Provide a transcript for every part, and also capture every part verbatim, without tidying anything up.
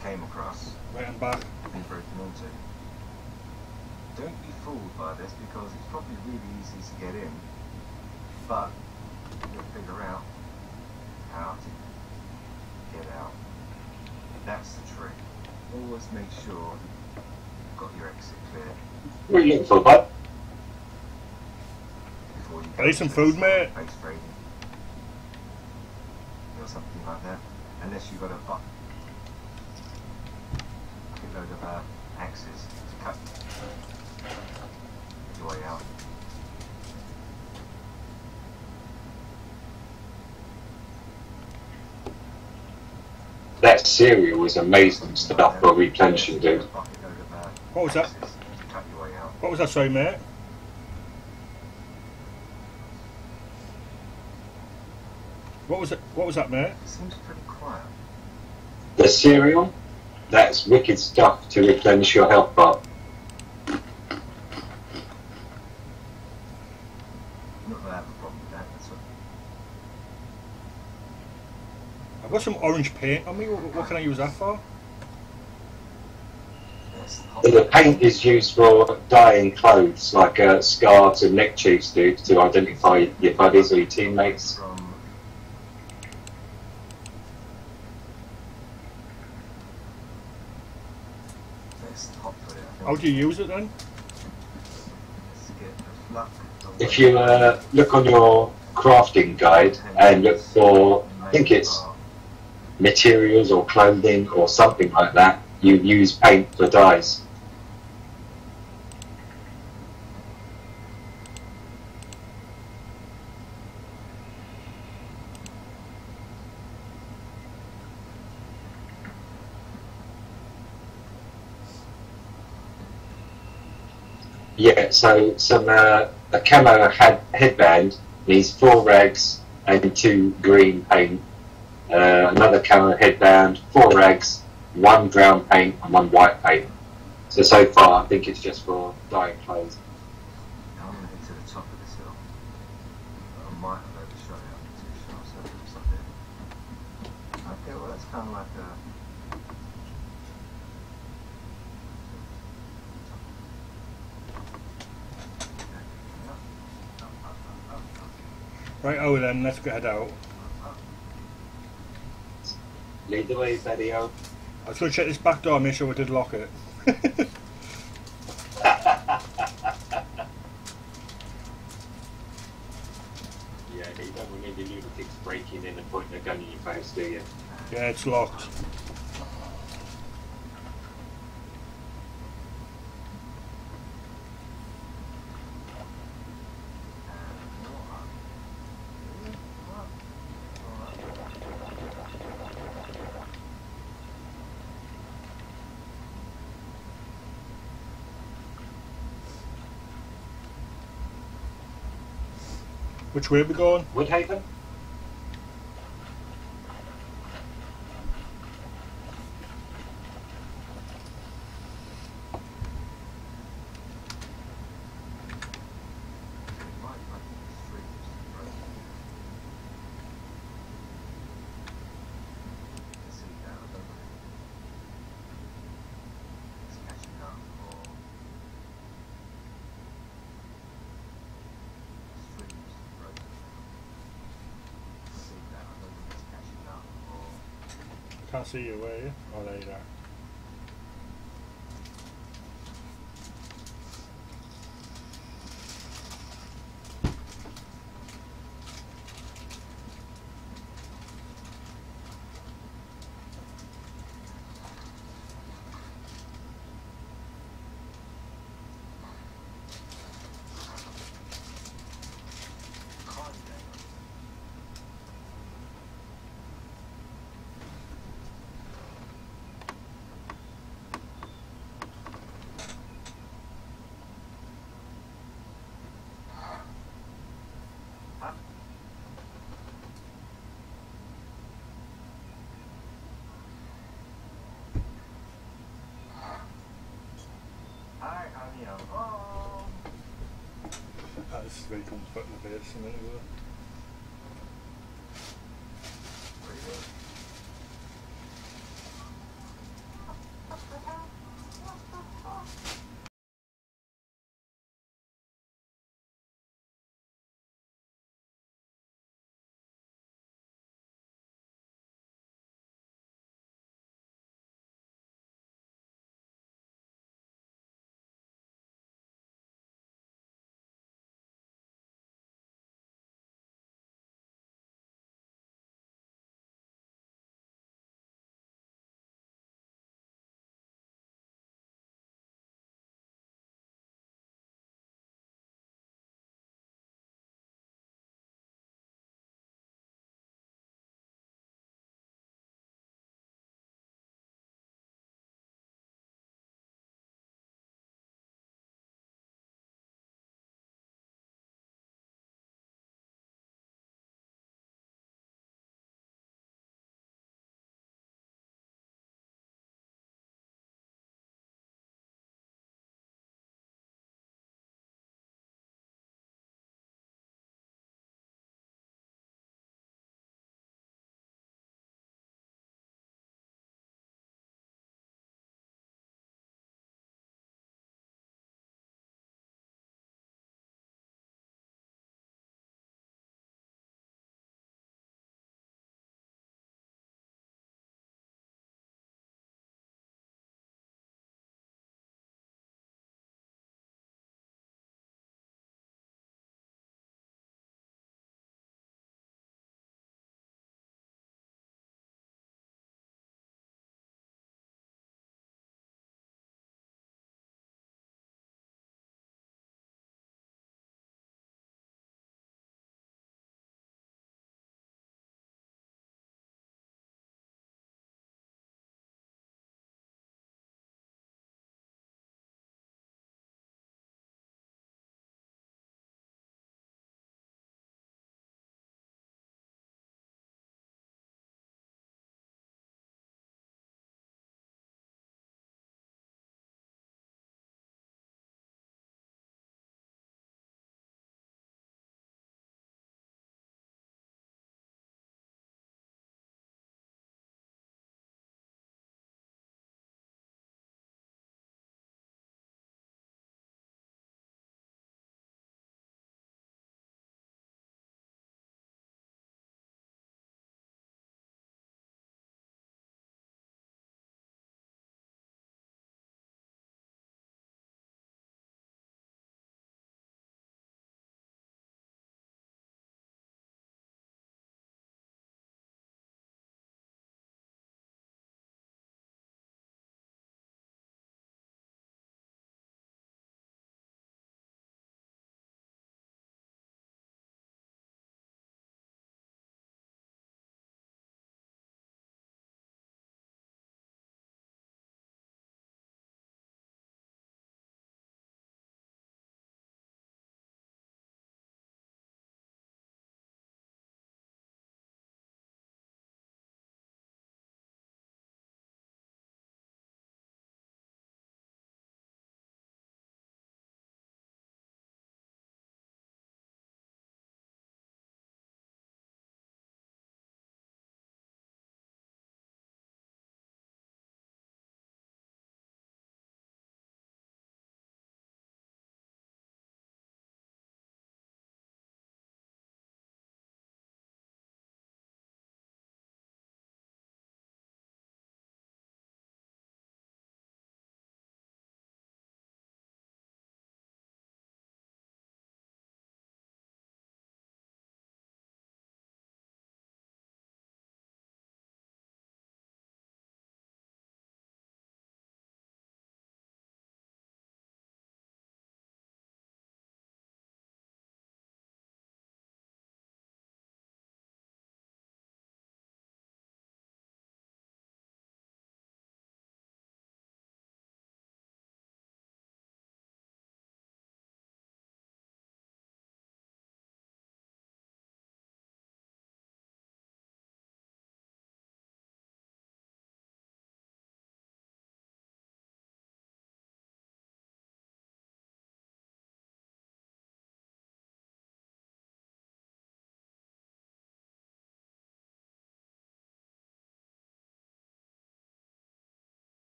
came across. Right, I'm back. Been broken into. Don't be fooled by this because it's probably really easy to get in, but you'll figure out how to get out. That's the trick. Always make sure you've got your exit clear. What are you looking for, bud? Before you I need some food, mate. Face trading or something like that. Unless you've got a buck. A load of uh, axes to cut your way out. That cereal was amazing stuff for replenishing, dude. What was that? What was that, sorry, mate? What was it? What was that, mate? It seems pretty quiet. The cereal, that's wicked stuff to replenish your health bar. Not that I have a problem with that. That's what. I've got some orange paint on me. What, what can I use that for? Yes, The paint is used for dyeing clothes, like uh, scarves and neck chiefs do, to identify your buddies or your teammates. From this hot for it, I think. How do you use it then? Let's get the luck away. If you uh, look on your crafting guide and look for, I think it's materials or clothing or something like that, you use paint for dyes. Yeah, so some uh, a camo head, headband needs four rags and two green paint. Uh, another camo headband, four rags, one brown paint and one white paint. So so far I think it's just for dyeing clothes. Now I'm going to head to the top of this hill. I might have overshot it. I'm too sure. So it looks up there. Okay, well that's kind of like a. Right, oh then, let's get out. Lead the way, video. I was going to check this back door and make sure we did lock it. Yeah, you don't want any lunatics breaking in and pointing a gun in your face, do you? Yeah, it's locked. Which way are we going? Woodhaven? Can't see you, where are you? Oh, there you are. That's very cool to put in the bed, isn't it?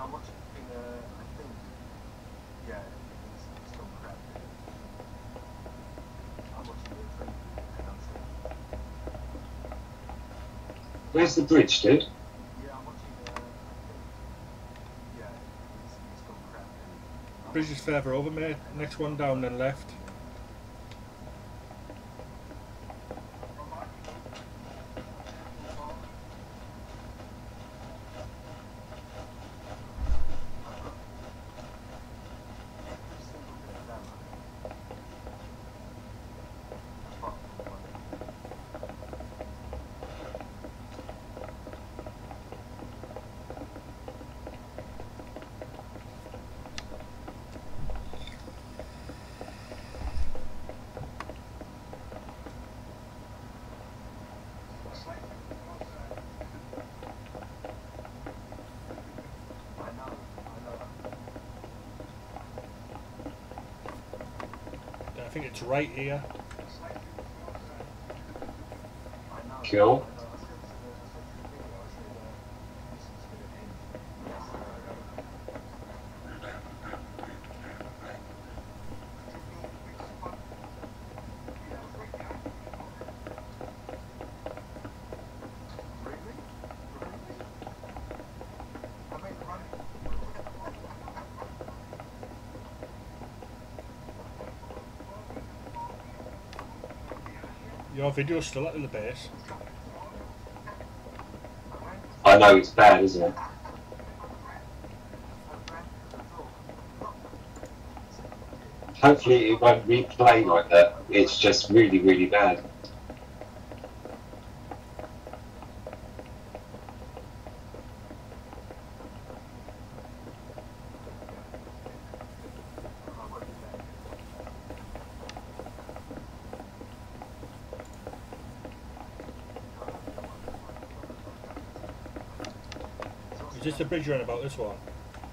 I'm watching, uh, I think, yeah, it's, it's still crap. I'm watching the preview and I'm saying, Where's the bridge, dude? yeah, I'm watching, uh, I think, yeah, it's, it's still crap. I'm Bridge is further over, mate. Next one down, then left. every single bit of ammo, apart from one. I know, I know. I think it's right here. I know. Cool. I know. I said to the, I said to the video, I said, uh, this is going to end yesterday. Really? Really? I made the running. Your video's still at the base. I know it's bad, isn't it? Hopefully it won't replay like that. It's just really, really bad. Is this the bridge you're on about, this one?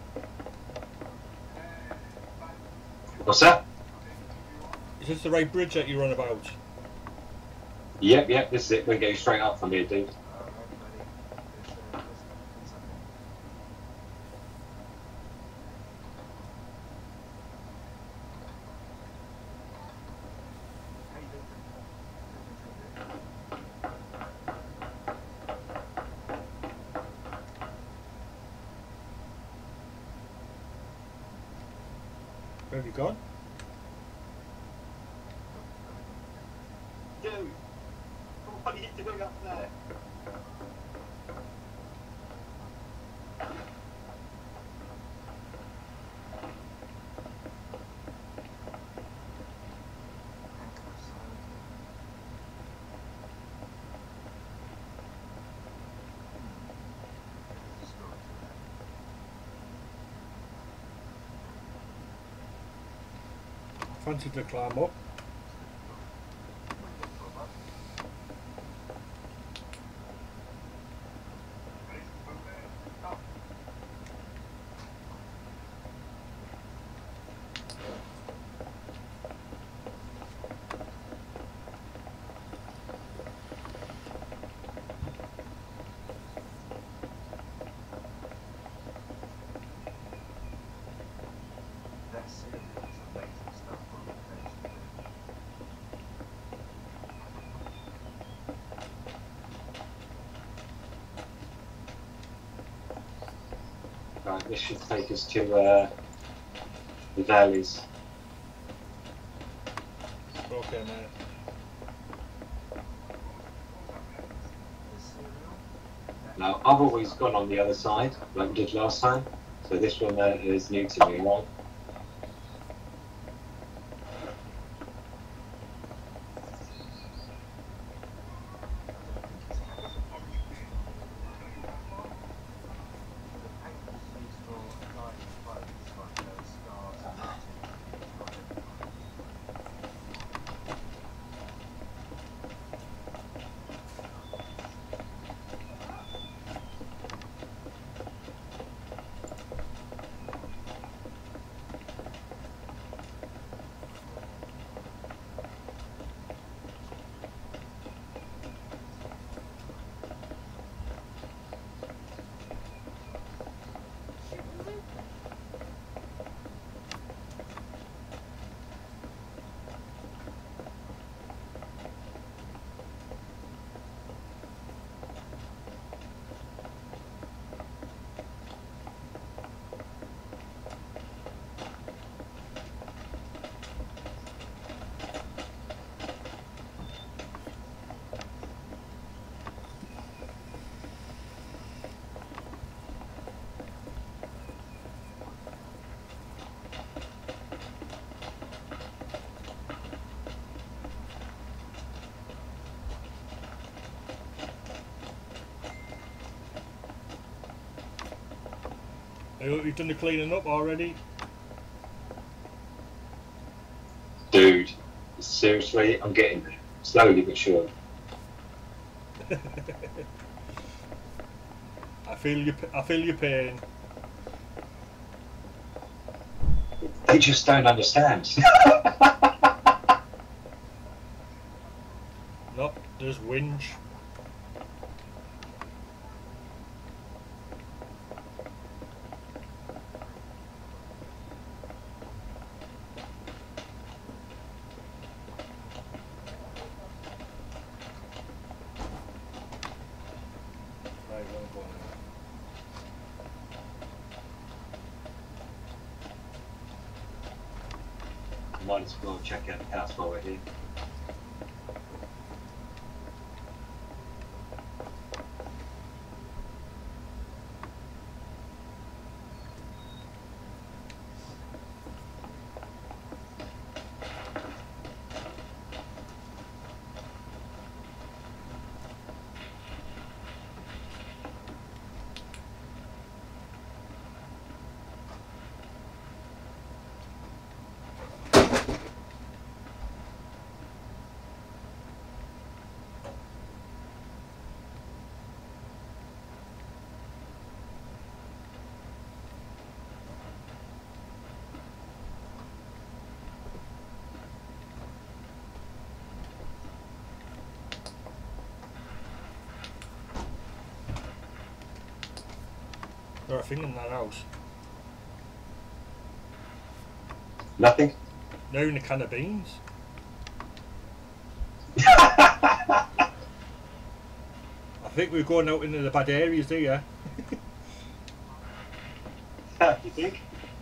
What's that? Is this the right bridge that you're on about? Yep, yep, this is it. We're going straight up from here, dude. Where have you gone? Dude, what are you doing up there? Fancy to climb up. That series is amazing stuff on the page. Right, this should take us to uh, the valleys. Okay, mate. The cereal, Now, I've always gone on the other side, like we did last time, so this one uh, is new to me, right? the paint was used for lighting clothes, like uh, scars and tattoos. You've done the cleaning up already? Dude, seriously, I'm getting there. Slowly but sure. I feel your, I feel your pain. They just don't understand. Nope, there's whinge. Right, well, go on then. Might as well check out the house while we're here. There's a thing in that house. Nothing? Now in a can of beans. I I think we're going out into the bad areas here. You think?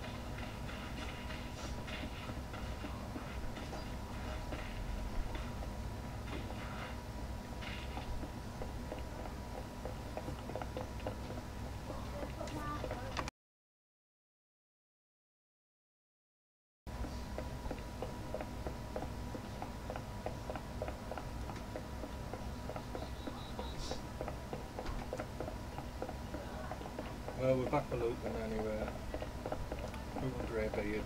Well, we're back to Luton anyway. Luton Greybeard.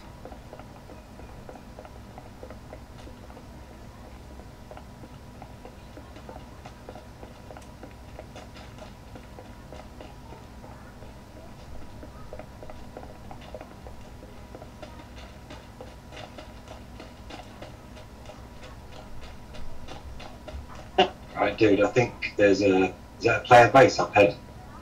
Right, dude, I think there's a... Is that a player base up ahead?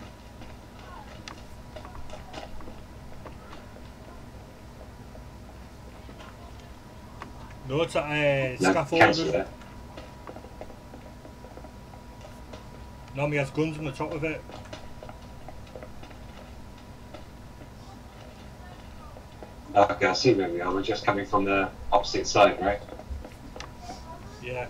No, it's at uh, No, cancel scaffolding. that. Normally has guns on the top of it. Okay, I see where we are. We're just coming from the opposite side, right? Yeah.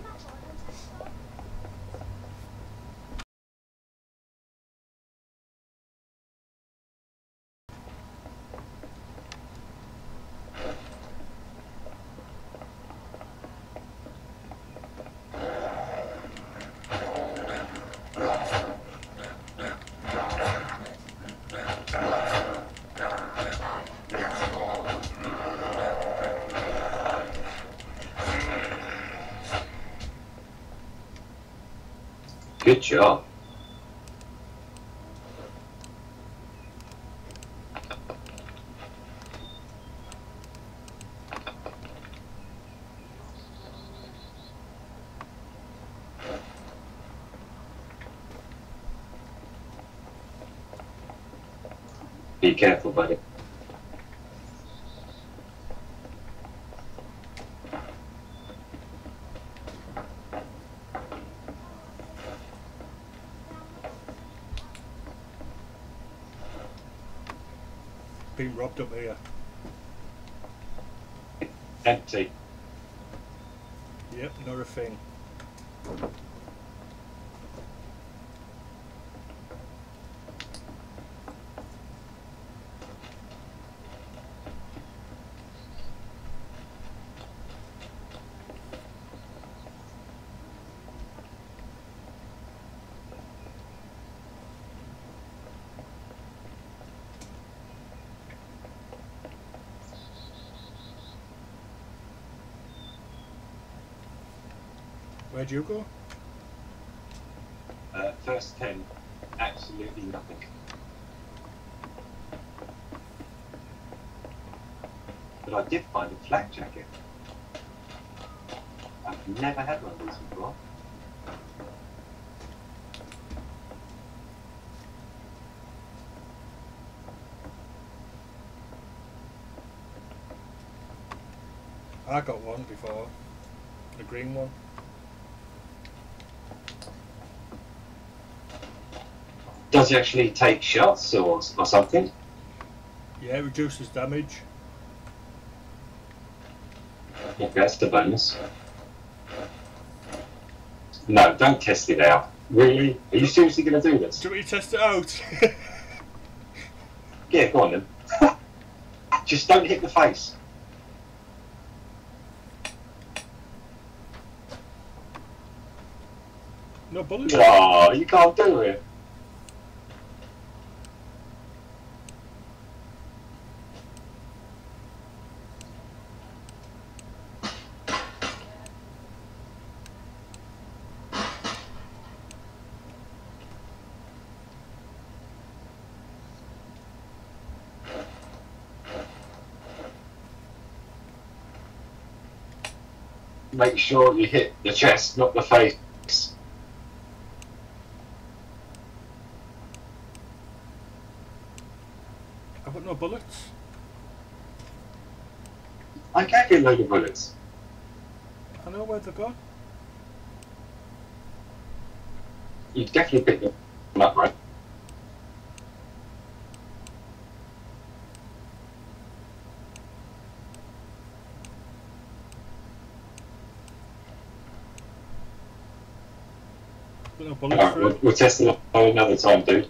Good job. Be careful, buddy. Been robbed up here. Empty. Yep, not a thing. Where'd you go? Uh, first ten, absolutely nothing. But I did find a flak jacket. I've never had one of these before. I got one before. The green one. Does he actually take shots or, or something? Yeah, it reduces damage. Okay, that's the bonus. No, don't test it out. Really? Are you seriously going to do this? Do you want me to test it out? Yeah, go on then. Just don't hit the face. No bullets? Oh, you can't do it. Make sure you hit the chest, not the face. I've got no bullets. I gave you a load of bullets. I know where they're gone. You definitely picked them up, right? Got no bullets Alright, for we'll, it. we'll test it on another time, dude.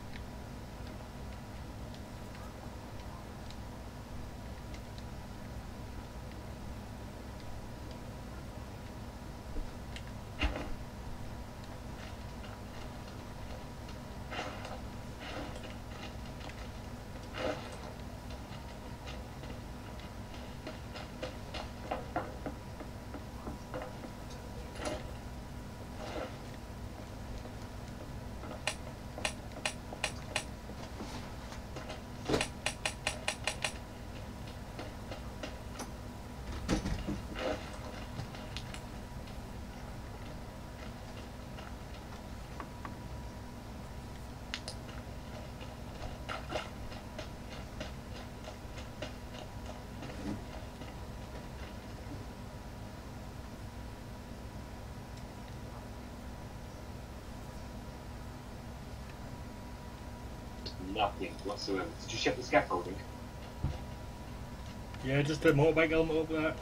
Nothing whatsoever. Did you check the scaffolding? Yeah, just a motorbike helmet over there.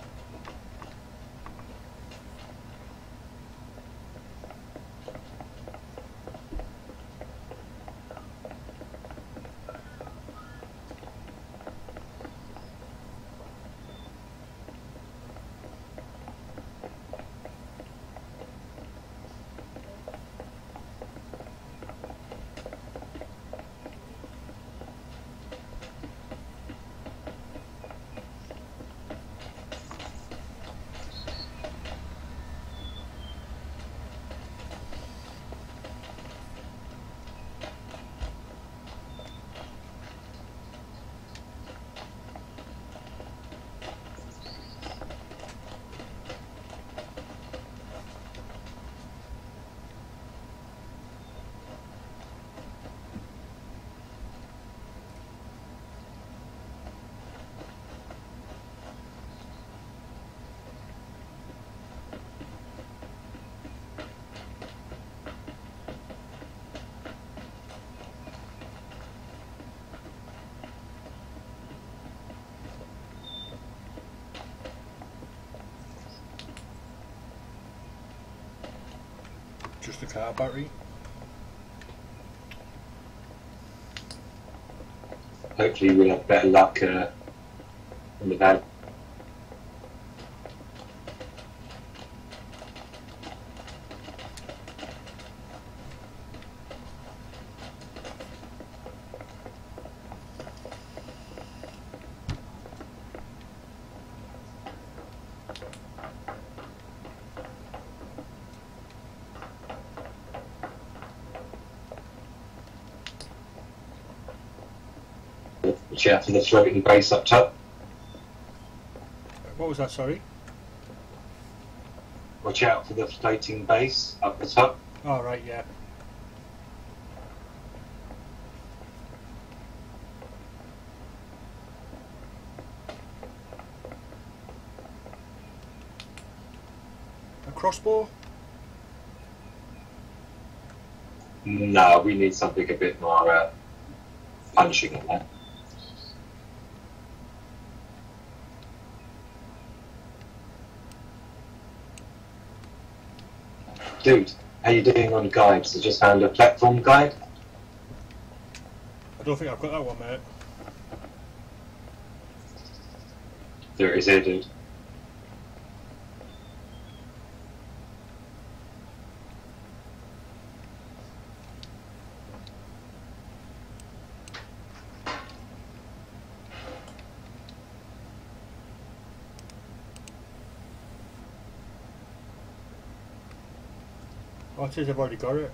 Just a car battery. Hopefully we'll have better luck uh, in the van. Watch out for the floating base up top. What was that, sorry? Watch out for the floating base up the top. Oh, right, yeah. A crossbow? No, we need something a bit more uh, punching in that. Dude, how you doing on guides? I just found a platform guide. I don't think I've got that one, mate. There it is here, dude. Oh, it says I've already got it.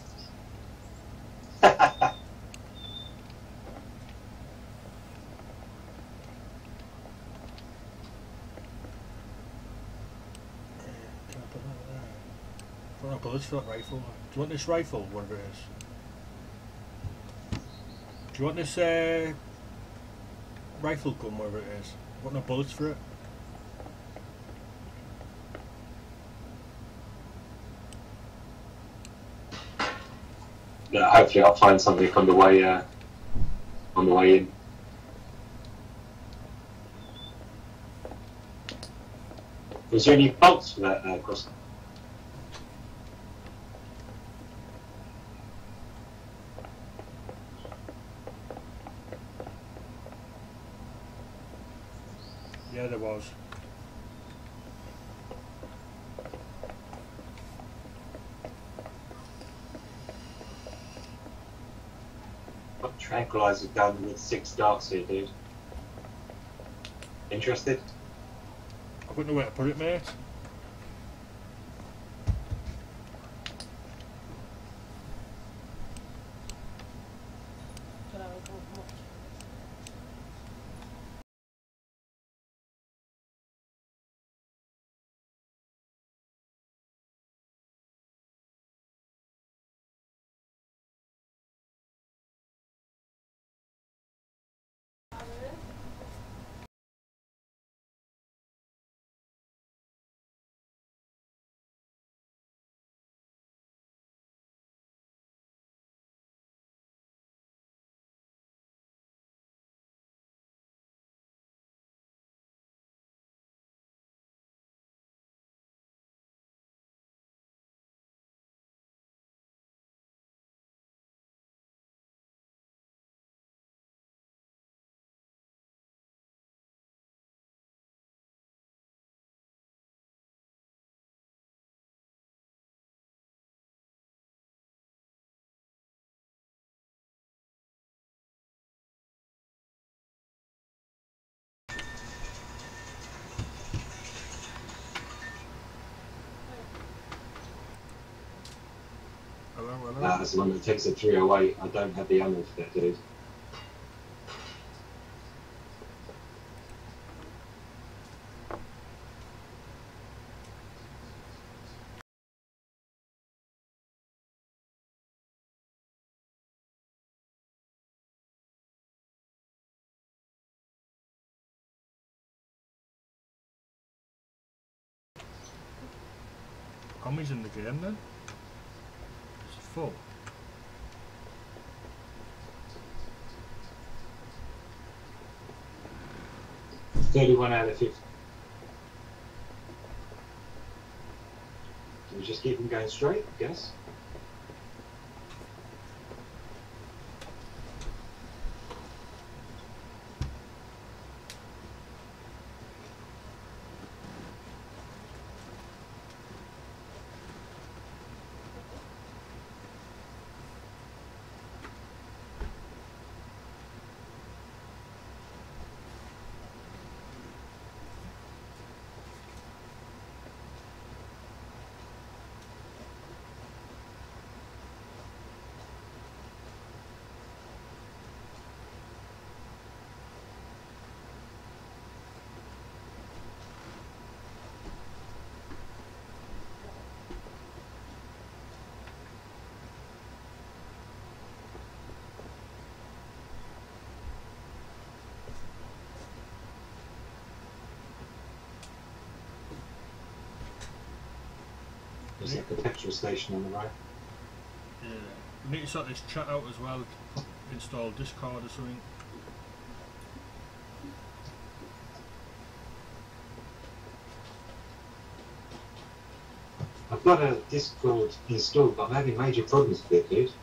Can I put that there? I've got no bullets for that rifle. Do you want this rifle, whatever it is? Do you want this uh, rifle gun, whatever it is? I've got no bullets for it. Yeah, hopefully I'll find something on the way uh, on the way in. Was there any bolts for that uh, cross? Yeah, there was. Got tranquilizer gun with six darts here, dude. Interested? I've got nowhere to put it, mate. Hello, hello. Uh, that's the one that takes a three oh eight. I don't have the ammo for that, dude. How many's in the game then? It's full. thirty-one out of fifty. Do we just keep them going straight, I guess? There's like a petrol station on the right. Yeah. We need to sort this chat out as well. Install Discord or something. I've got a Discord installed, but I'm having major problems with it, dude.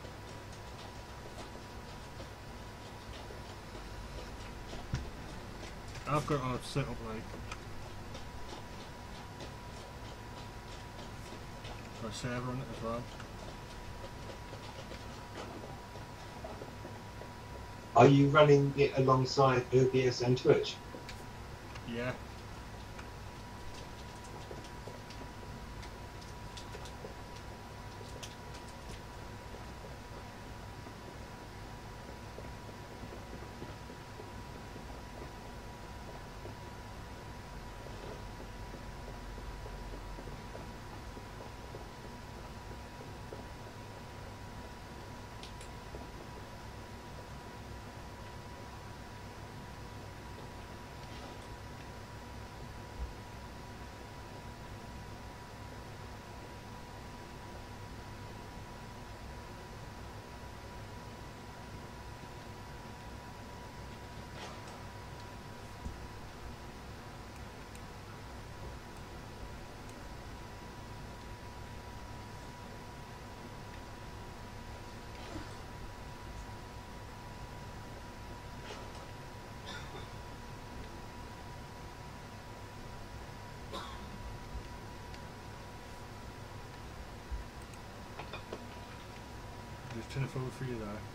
I've got it set up like got a server on it as well. Are you running it alongside O B S and Twitch? Yeah. There's a tin of food for you there.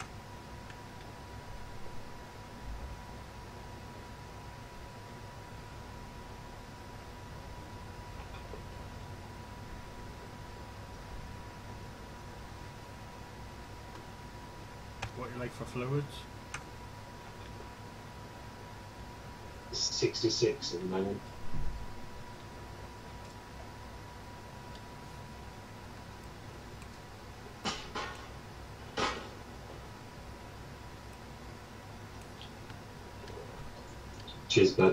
What you like for fluids? sixty-six at the moment. Cheers, bud.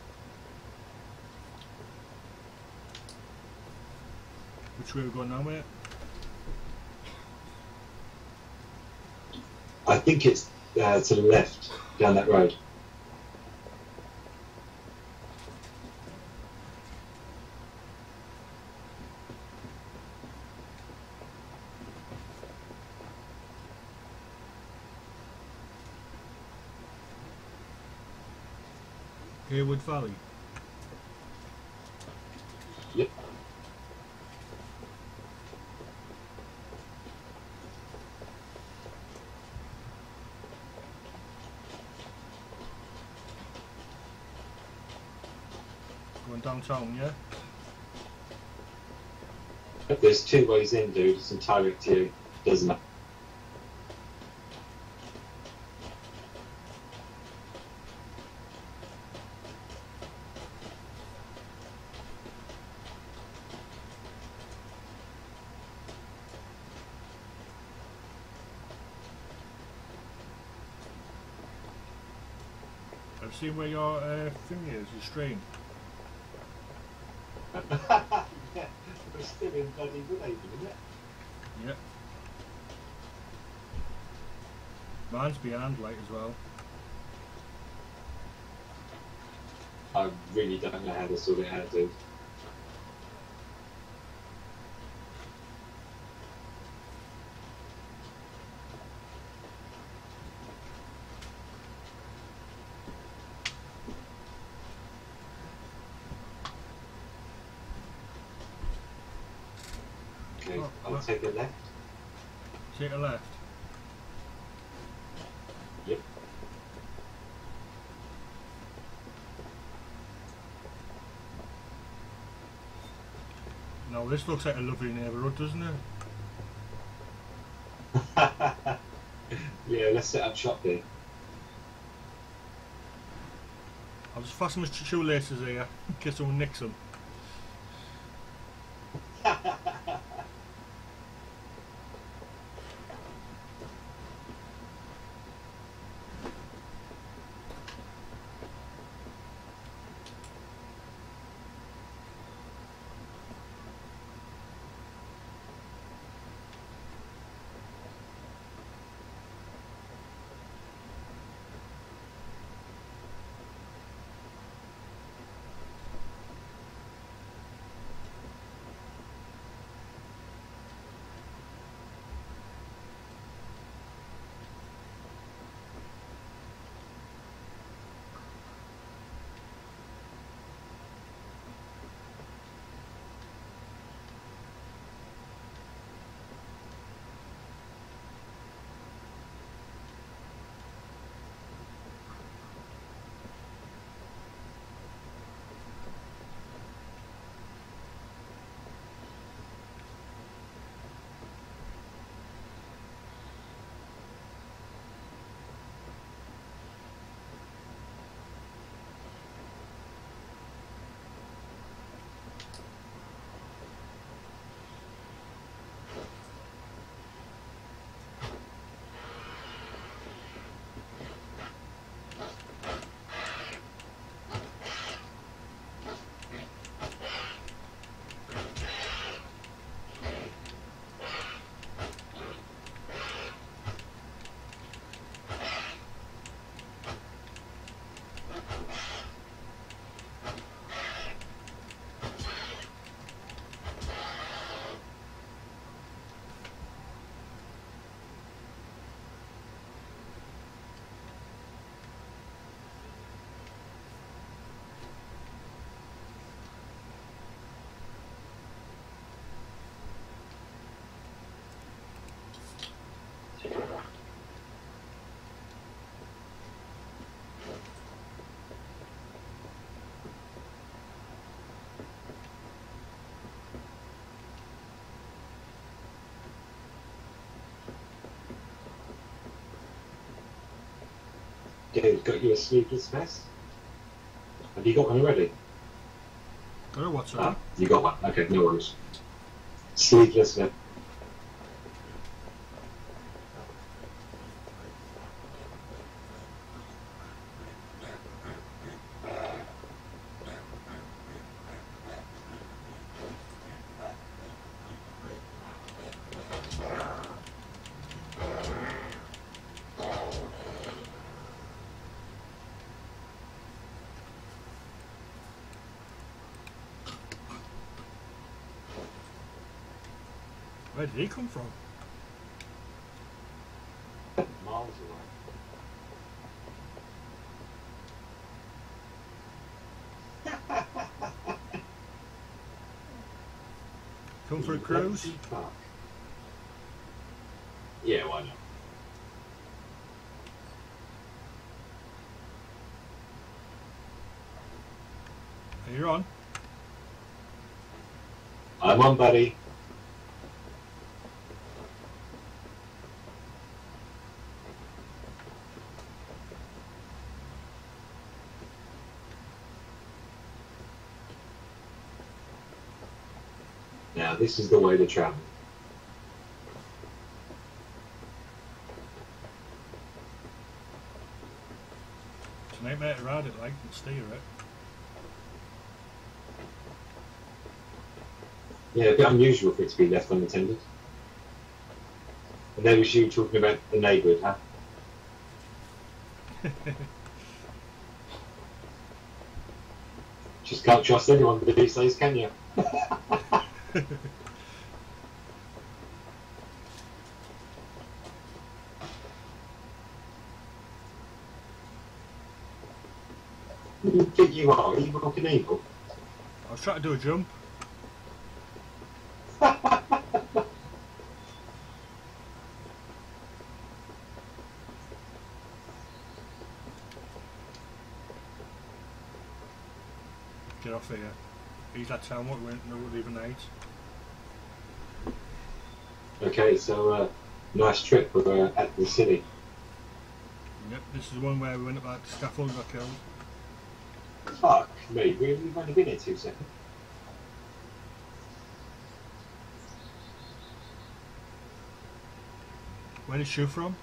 Which way are we going now, mate? I think it's uh, to the left, down that road. Haywood Valley. Yep. Going downtown, yeah? There's two ways in, dude. It's entirely up to you. Doesn't matter. I've seen where your uh, thing is, your stream. Yeah, we're still in bloody Woodhaven, isn't it? Yeah. Mine's behind light as well. I really don't know how to sort it out, dude. Okay, Oh, I'll what? take a left. Take a left. Yep. Now this looks like a lovely neighbourhood, doesn't it? Yeah, let's set up shop there. I'll just fasten my shoelaces here in case someone nicks them. Dude, got you a sleeveless vest? Have you got one already? Got a what, sorry? Ah, you got one. Okay, no worries. Sleeveless vest. Where did he come from? Miles away. Come for a cruise? Legacy Park. Yeah, why not? Are you on? I'm on, buddy. Now, this is the way to travel. It's a nightmare to ride it like and steer it. Yeah, a bit unusual for it to be left unattended. And there was you talking about the neighbourhood, huh? Just can't trust anyone these days, can you? Who do you think you are? Evil fucking evil? I was trying to do a jump. Get off here. He's that town what we went no leaving night. Okay, so uh, nice trip with uh, at the city. Yep, this is the one where we went up that scaffold and got killed. Fuck me, we- we've only been here two seconds. Where did Shu from?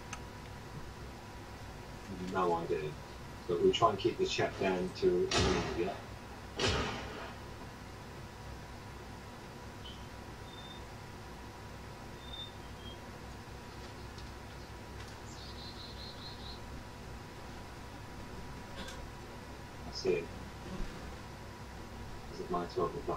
No idea. But we'll try and keep the chat down to a minimum, yeah? I see it. Is it my twelve o'clock?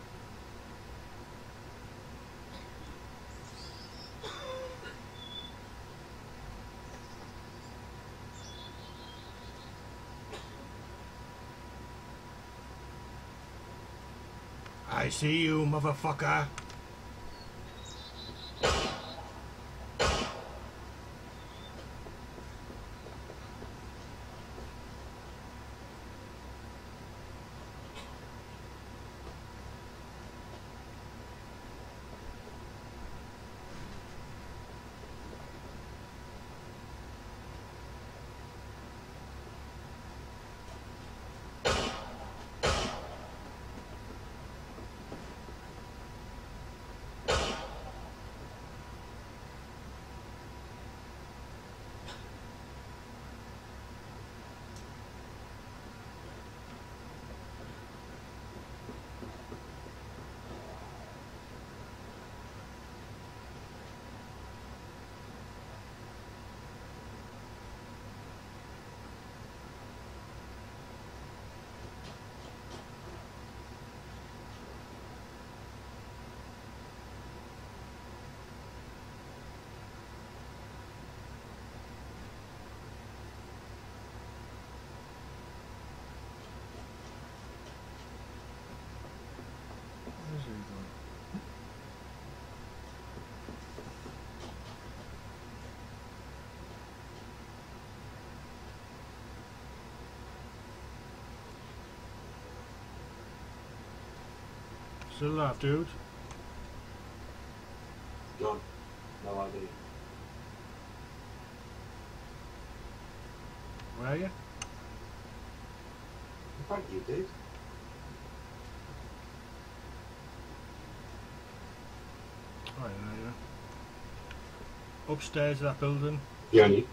I see you, motherfucker. Where's he going? Still alive, dude? Gone. No idea. Are you? I think you did. Oh, yeah, yeah. Upstairs of that building. You only.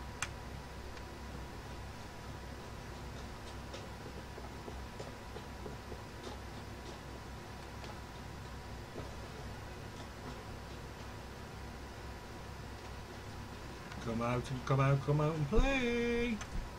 Come out and come out, come out and play.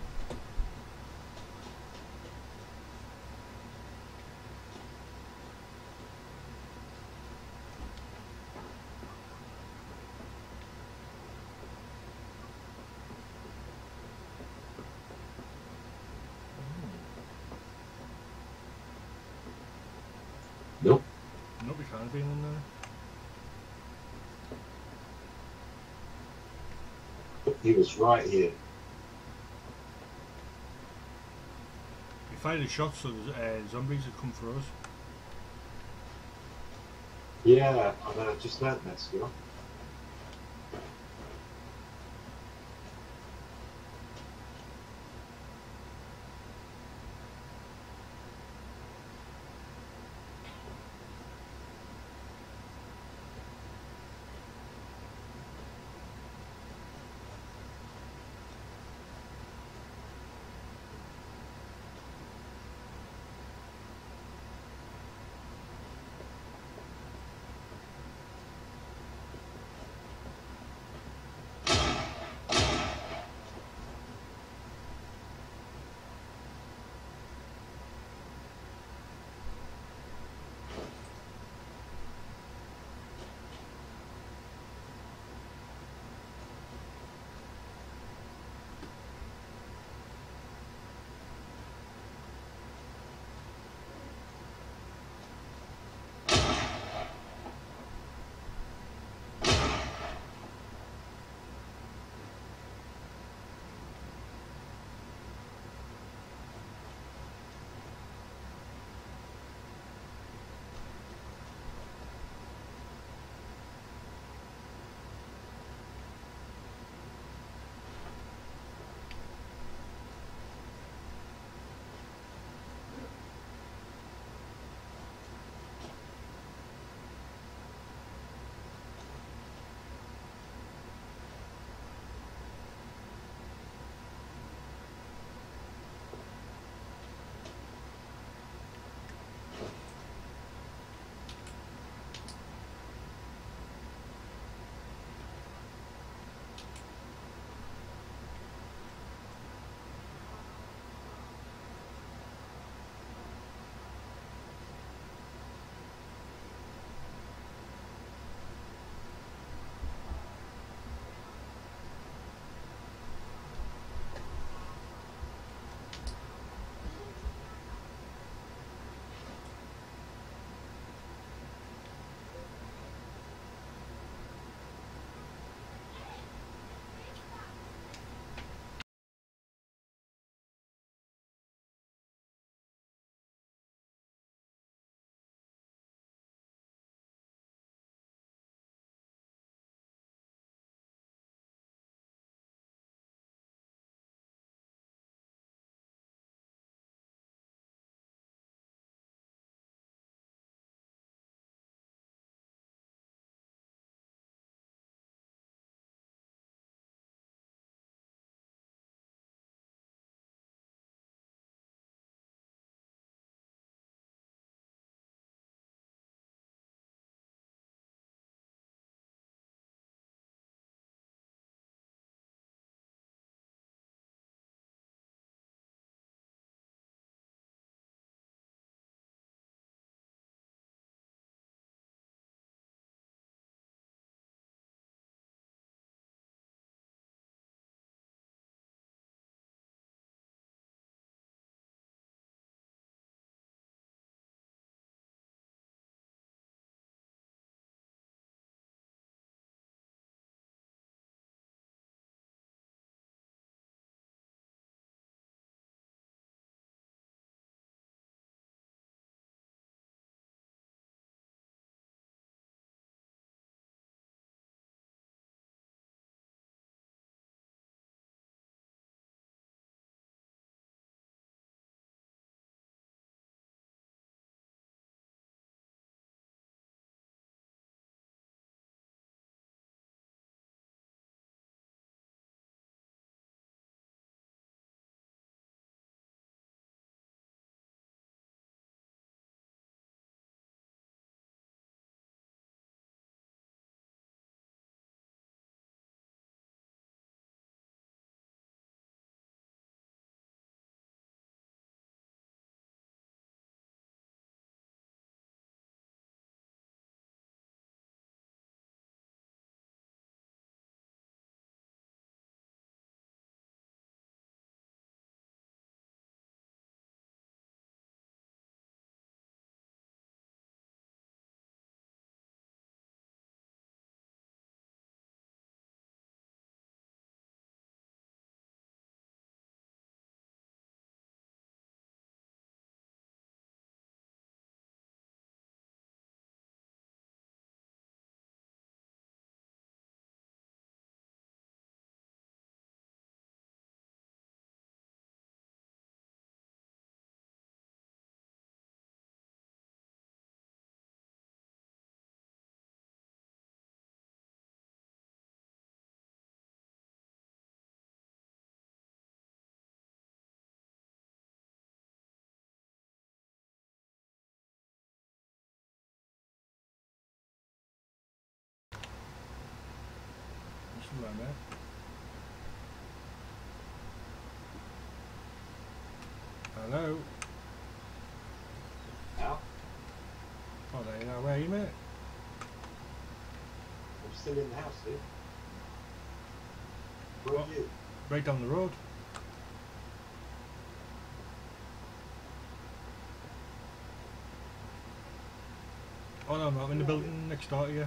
Nope. Nope, you can't have been in there. He was right here. You fired a shot so the uh, zombies had come for us. Yeah, I know, I just learned that skill. around there. Hello? Now? Oh, there you are. Where are you, mate? I'm still in the house, dude. Where What? are you? Right down the road. Oh no, I'm not in the building next door to you.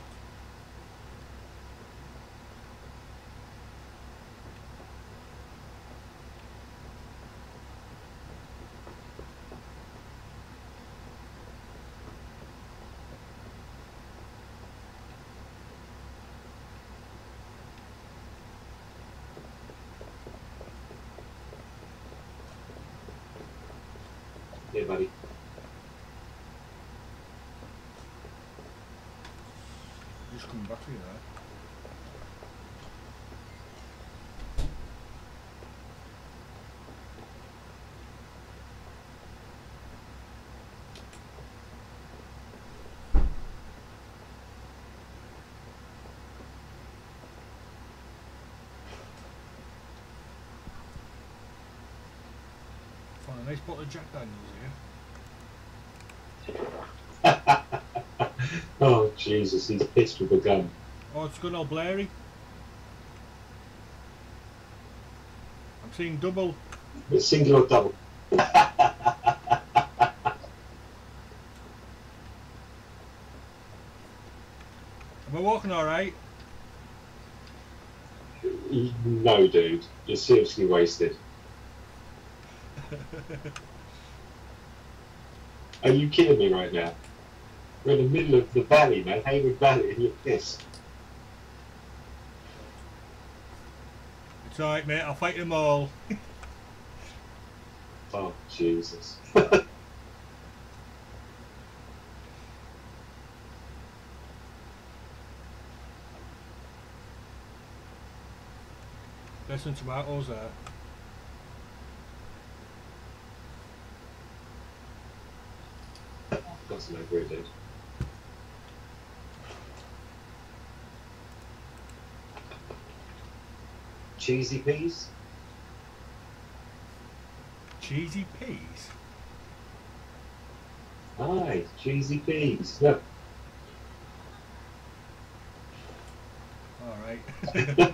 Yeah, buddy. Just coming back for you there. Found a nice bottle of Jack Daniels here. Oh, Jesus, he's pissed with a gun. Oh, it's good old Blairy. I'm seeing double. It's single or double? Am I walking alright? No, dude. You're seriously wasted. Are you kidding me right now? We're in the middle of the valley, man. Hayward Valley, and you're pissed. It's alright, mate. I'll fight them all. Oh, Jesus. There's some tomatoes there. That's no good, dude. Cheesy peas? Cheesy peas? Aye, cheesy peas. Look. Alright.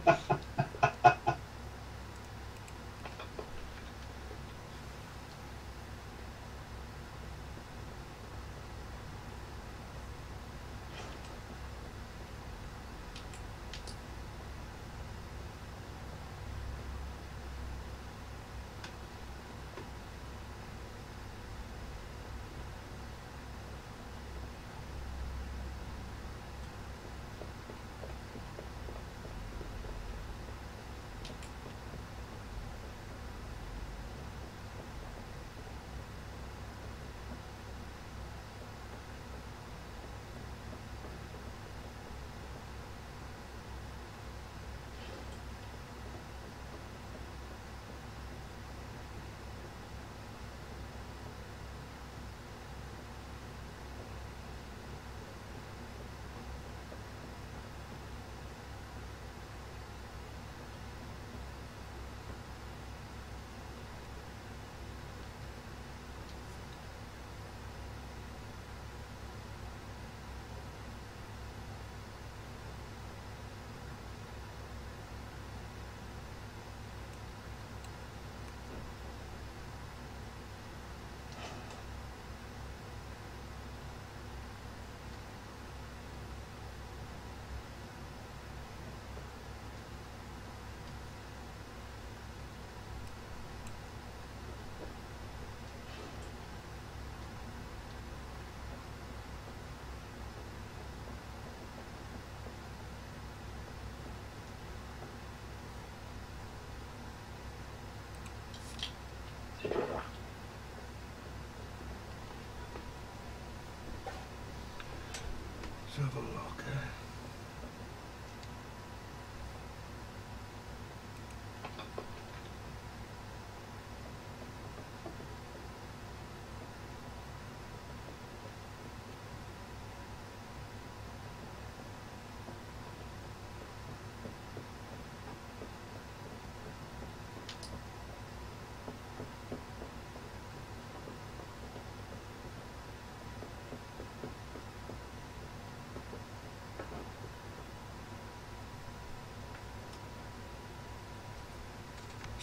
Let's have a look.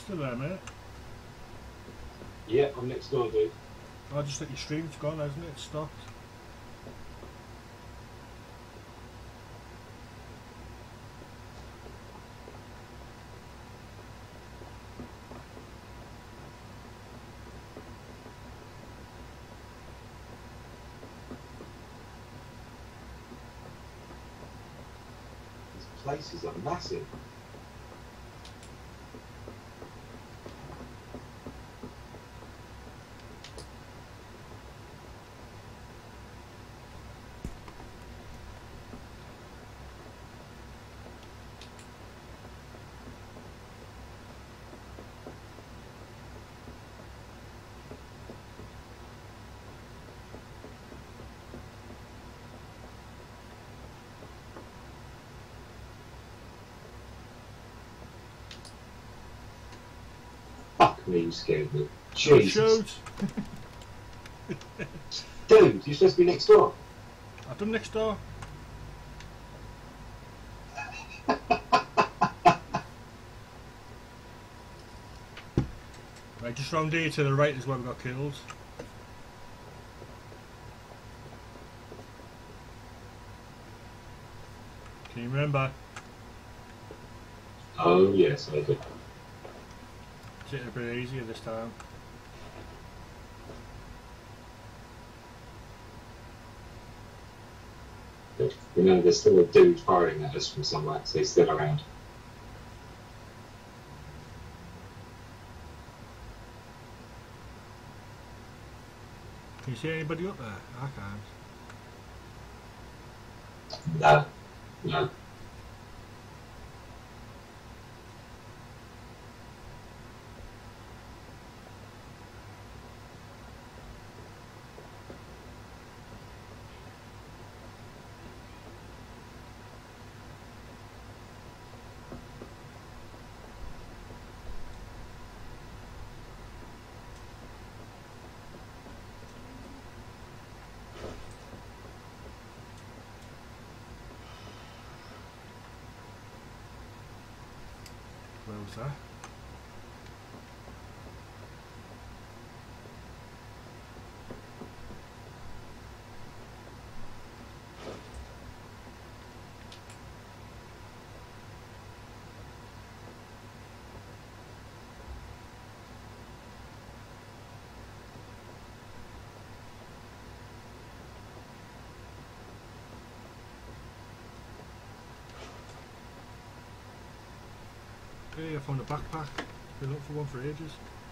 Still there, mate? Yeah, I'm next door, dude. I just think your stream's gone, hasn't it? It's stopped. These places are massive. Fuck me, you scared me. Jesus. Shoot! Dude, you're supposed to be next door. I've done next door. Right, just round here to the right is where we got killed. Can you remember? Oh, yes, I do. It's a bit easier this time. Good. You know, there's still a dude firing at us from somewhere, so he's still around. Can you see anybody up there? I can't. No. No. Where was that? Hey, I found a backpack. Been looking for one for ages.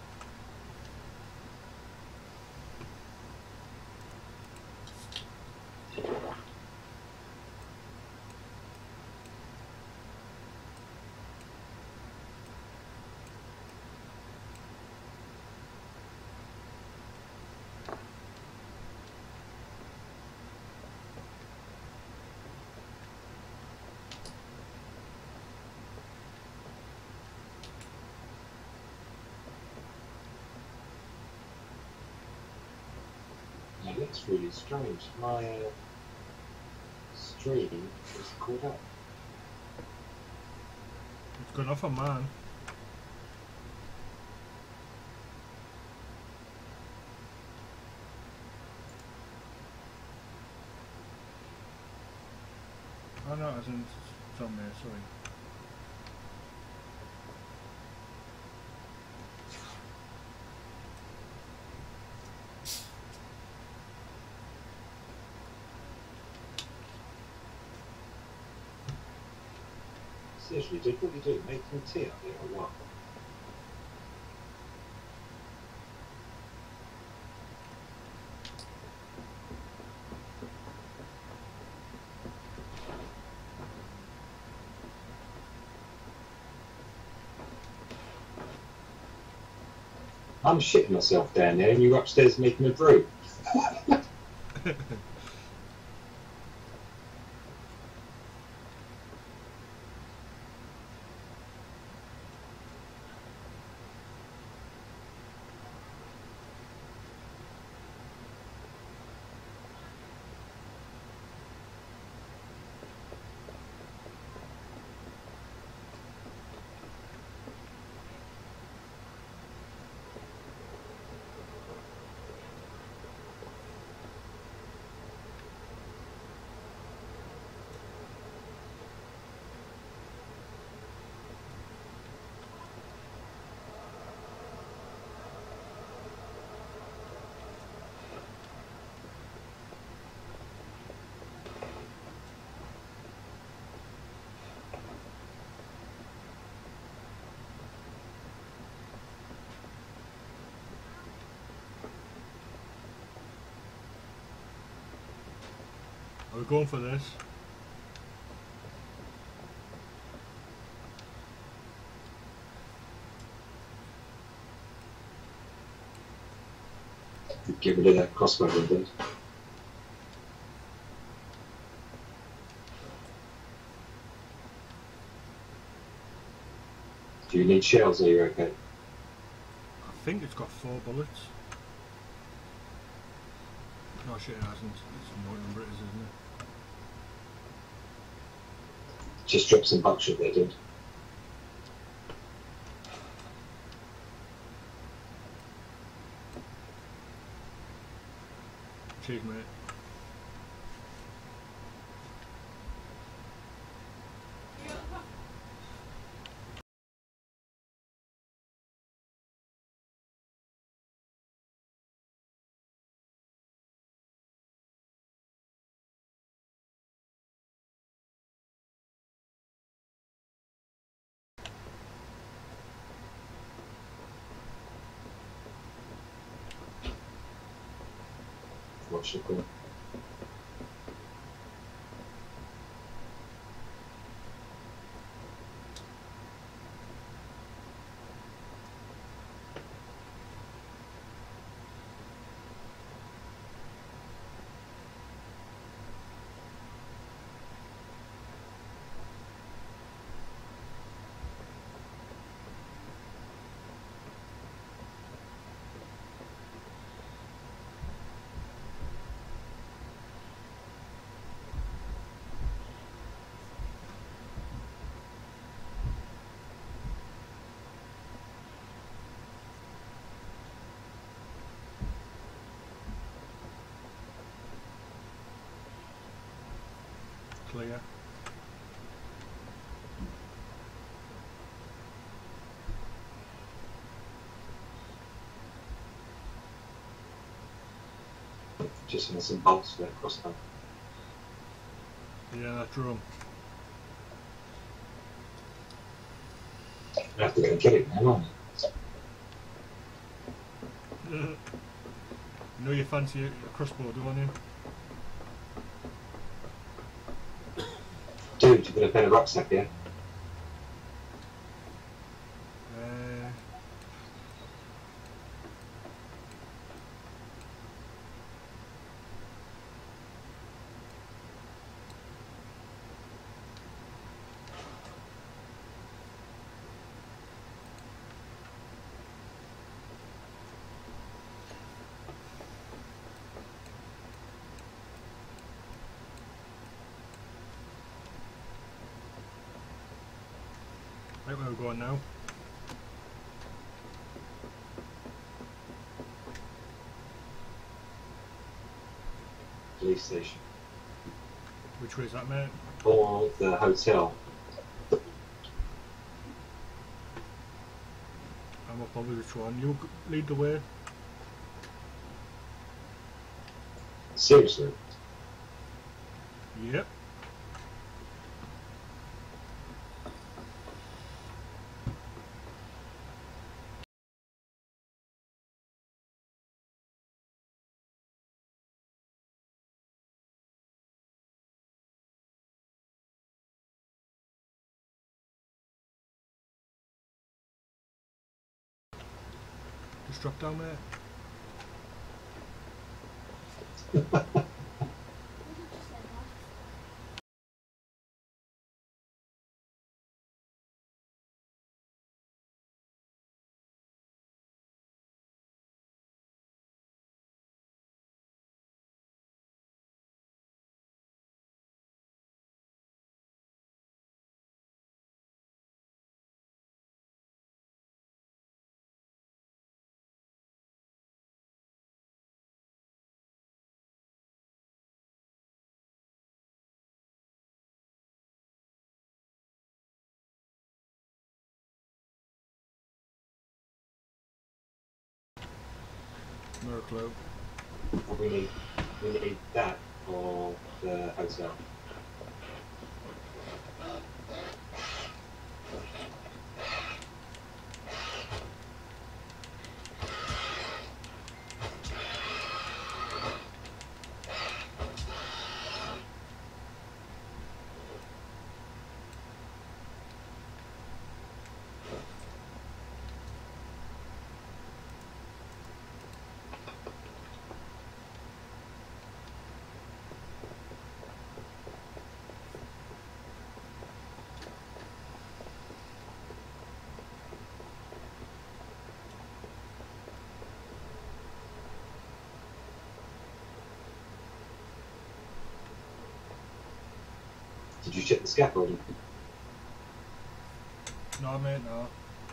Yeah, that's really strange. My uh, stream is caught up. It's gone off on mine. Oh no, it hasn't. It's on there, sorry. Seriously, dude, what are you doing? Making tea up there or what? I'm shitting myself down there and you're upstairs making a brew. Are we going for this? Get rid of that crossbow indeed. Do you need shells or are you okay? I think it's got four bullets. No shit, it hasn't. It's more number it is, isn't it? Just drop some buckshot there, dude. Cheers, mate. Watch the call. Clear. Just want some bolts for that crossbow. Yeah, that drum. I have to go and get it now, aren't You know you fancy a crossbow, don't you? Dude, you've got a better rucksack, yeah? Uh, right where we're going now. Police station. Which way is that, mate? Or the hotel. I'm up on which one. You g- lead the way. Seriously? Yep. Just drop down, mate. Not a clue. What we need? We need that or the hotel. Did you check the scaffolding? No, mate, no.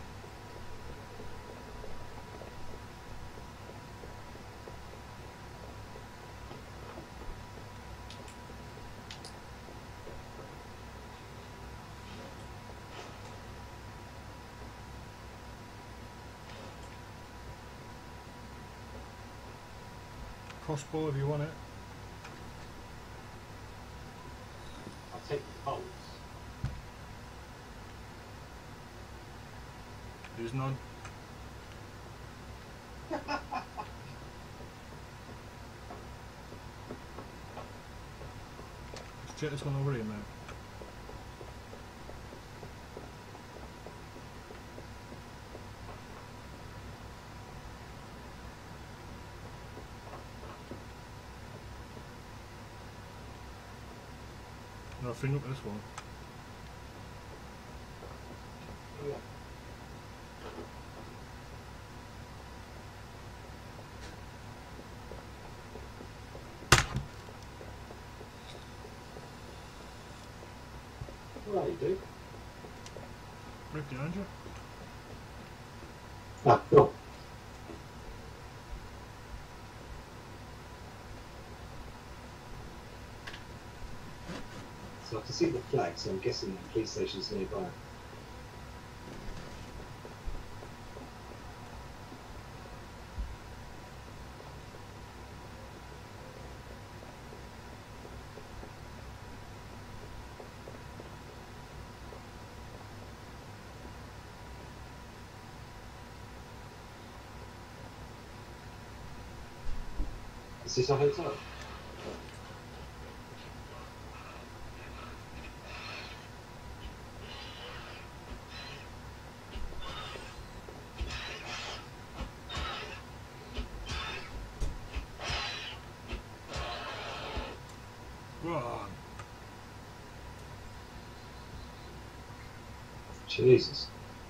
Crossbow if you want it. I'll take the bolts. There's none. Let's check this one over here, mate. Nothing up this one. Yeah. Right, you do. Right behind you. Ah, cool. So I can see the flag, so I'm guessing the police station's nearby. Is this a hotel? Run. Jesus.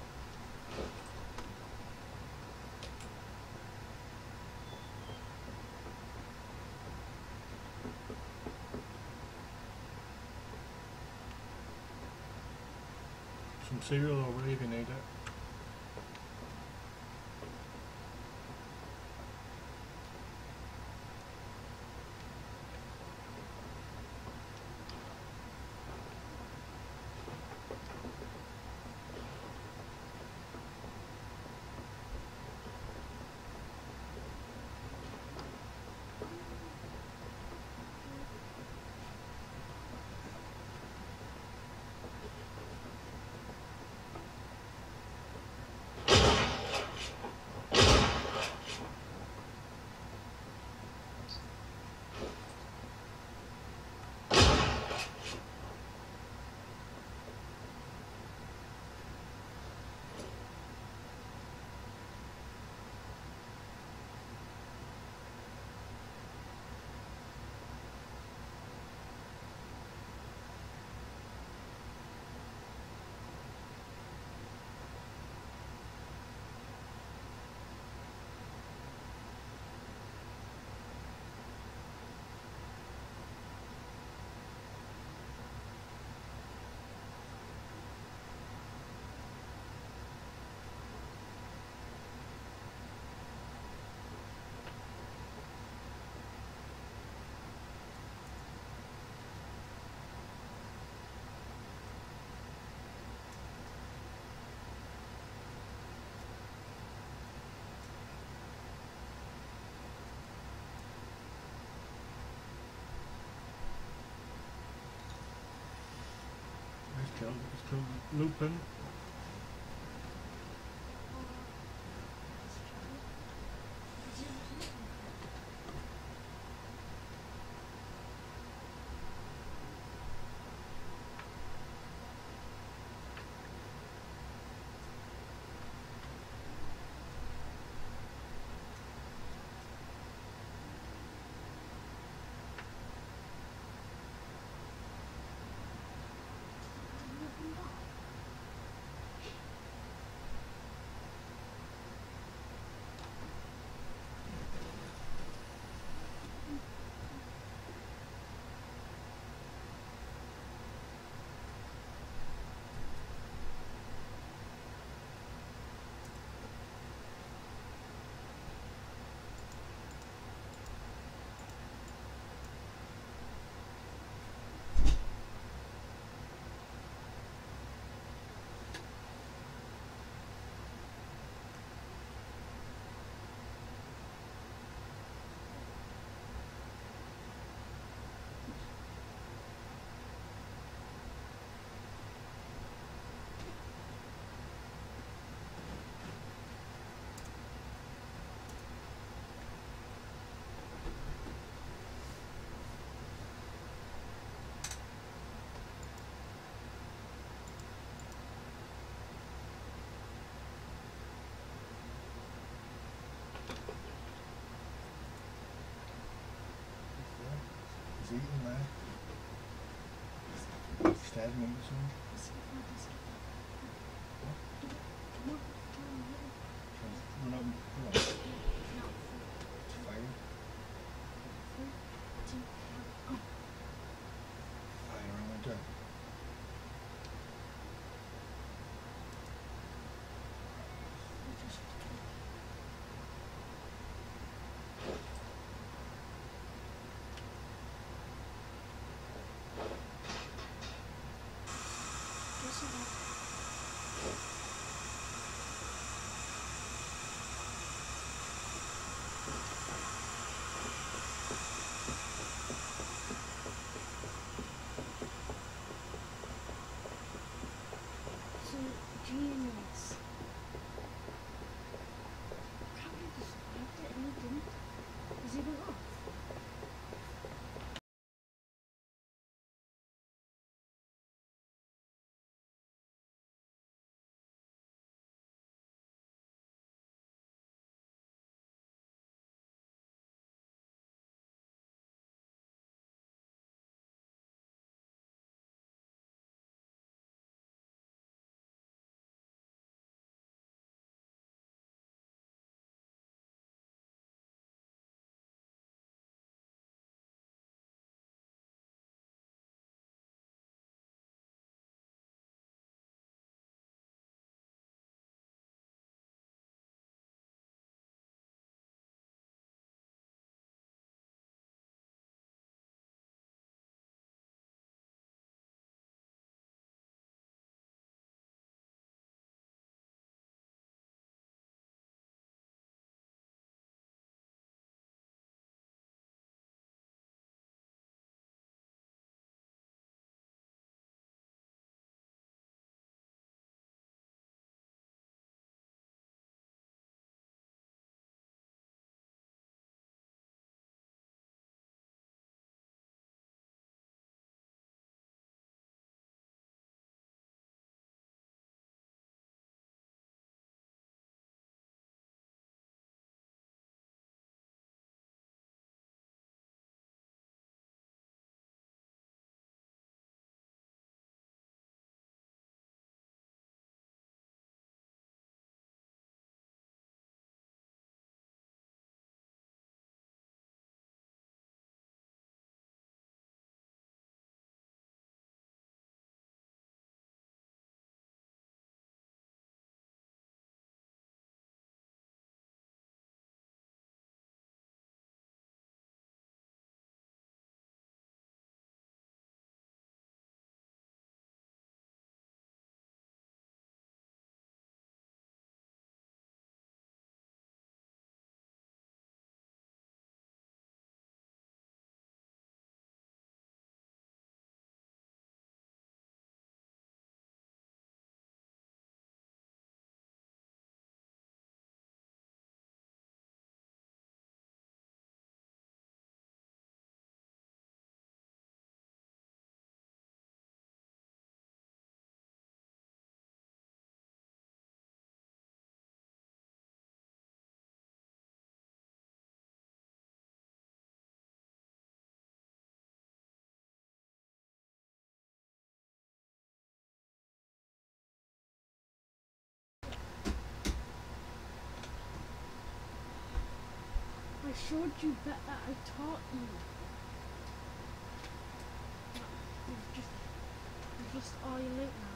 Some cereal over here if you need it. Let's kill, let's kill Lupin. eating there. Stabbed him or something. Run up and run up. Fire. Fire around there. Genius. Can't you just left it and he didn't? Is he going off? I showed you that, that I taught you. You've just, you've just, oh, you're late now.